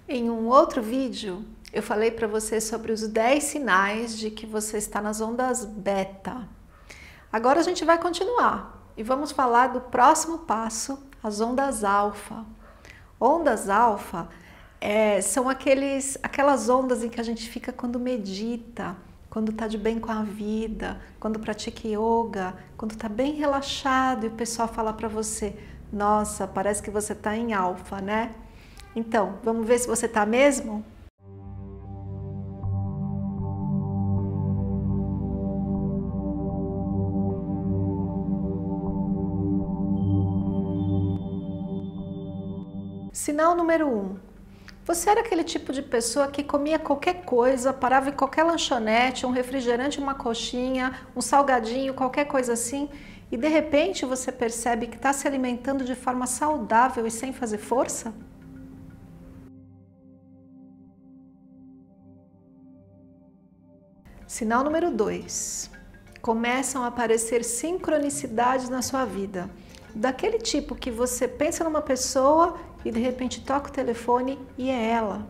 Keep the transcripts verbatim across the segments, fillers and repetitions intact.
Em um outro vídeo, eu falei para você sobre os dez sinais de que você está nas ondas beta. Agora a gente vai continuar e vamos falar do próximo passo, as ondas alfa. Ondas alfa é, são aqueles, aquelas ondas em que a gente fica quando medita, quando está de bem com a vida, quando pratica yoga, quando está bem relaxado e o pessoal fala para você: nossa, parece que você está em alfa, né? Então, vamos ver se você está mesmo? Sinal número um. Você era aquele tipo de pessoa que comia qualquer coisa, parava em qualquer lanchonete, um refrigerante, uma coxinha, um salgadinho, qualquer coisa assim, e de repente você percebe que está se alimentando de forma saudável e sem fazer força? Sinal número dois. Começam a aparecer sincronicidades na sua vida. Daquele tipo que você pensa numa pessoa e de repente toca o telefone e é ela.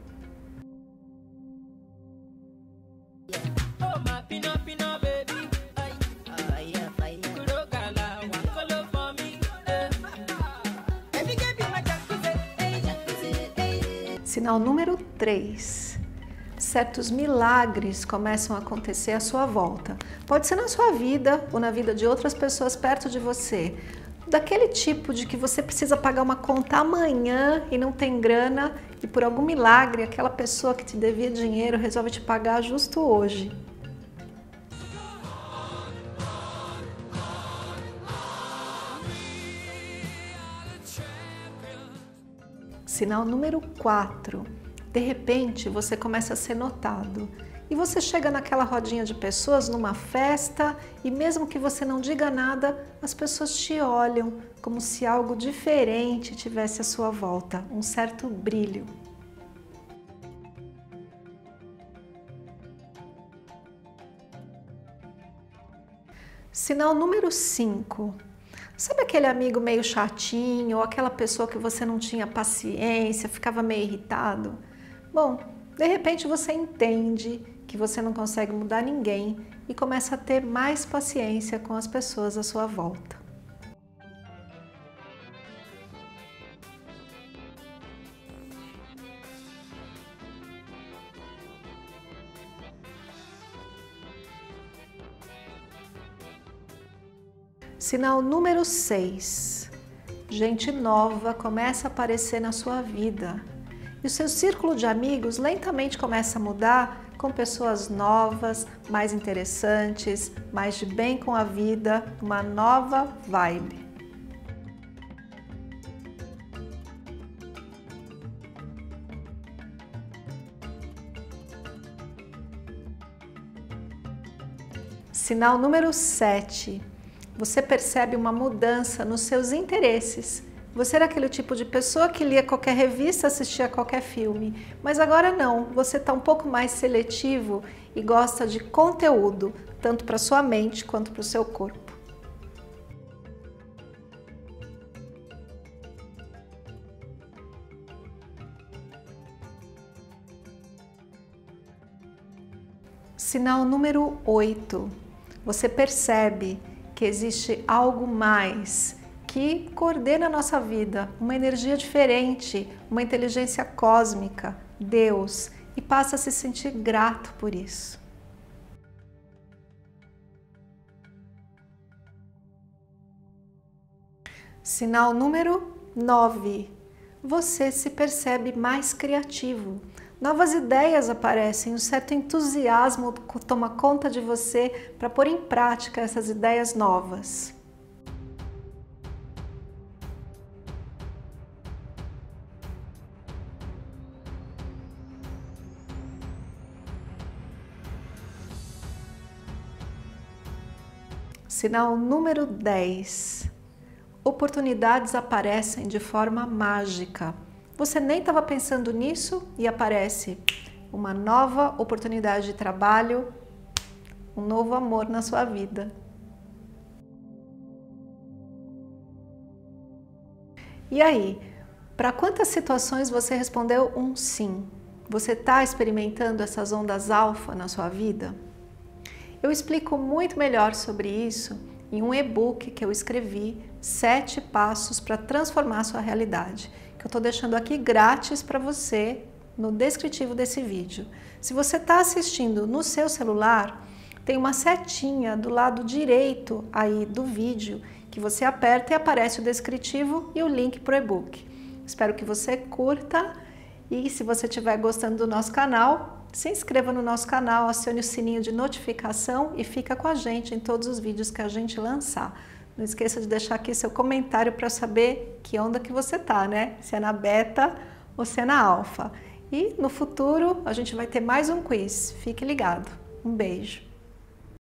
Sinal número três. Certos milagres começam a acontecer à sua volta. Pode ser na sua vida ou na vida de outras pessoas perto de você. Daquele tipo de que você precisa pagar uma conta amanhã e não tem grana e por algum milagre aquela pessoa que te devia dinheiro resolve te pagar justo hoje. Sinal número quatro. De repente, você começa a ser notado e você chega naquela rodinha de pessoas numa festa e mesmo que você não diga nada, as pessoas te olham como se algo diferente tivesse à sua volta, um certo brilho. Sinal número cinco. Sabe aquele amigo meio chatinho ou aquela pessoa que você não tinha paciência, ficava meio irritado? Bom, de repente você entende que você não consegue mudar ninguém e começa a ter mais paciência com as pessoas à sua volta. Sinal número seis. Gente nova começa a aparecer na sua vida. E o seu círculo de amigos lentamente começa a mudar com pessoas novas, mais interessantes, mais de bem com a vida, uma nova vibe. Sinal número sete. Você percebe uma mudança nos seus interesses. Você era aquele tipo de pessoa que lia qualquer revista, assistia qualquer filme, mas agora não, você está um pouco mais seletivo e gosta de conteúdo, tanto para sua mente quanto para o seu corpo. Sinal número oito. Você percebe que existe algo mais que coordena a nossa vida, uma energia diferente, uma inteligência cósmica, Deus, e passa a se sentir grato por isso. Sinal número nove. Você se percebe mais criativo. Novas ideias aparecem, um certo entusiasmo toma conta de você para pôr em prática essas ideias novas. Sinal número dez. Oportunidades aparecem de forma mágica. Você nem estava pensando nisso e aparece uma nova oportunidade de trabalho, um novo amor na sua vida. E aí, Para quantas situações você respondeu um sim? Você está experimentando essas ondas alfa na sua vida? Eu explico muito melhor sobre isso em um e-book que eu escrevi, Sete Passos para Transformar Sua Realidade, que eu estou deixando aqui grátis para você no descritivo desse vídeo. Se você está assistindo no seu celular, tem uma setinha do lado direito aí do vídeo que você aperta e aparece o descritivo e o link para o e-book. Espero que você curta e se você estiver gostando do nosso canal, se inscreva no nosso canal, acione o sininho de notificação e fica com a gente em todos os vídeos que a gente lançar. Não esqueça de deixar aqui seu comentário para saber que onda que você tá, né? Se é na beta ou se é na alfa. E no futuro a gente vai ter mais um quiz. Fique ligado. Um beijo.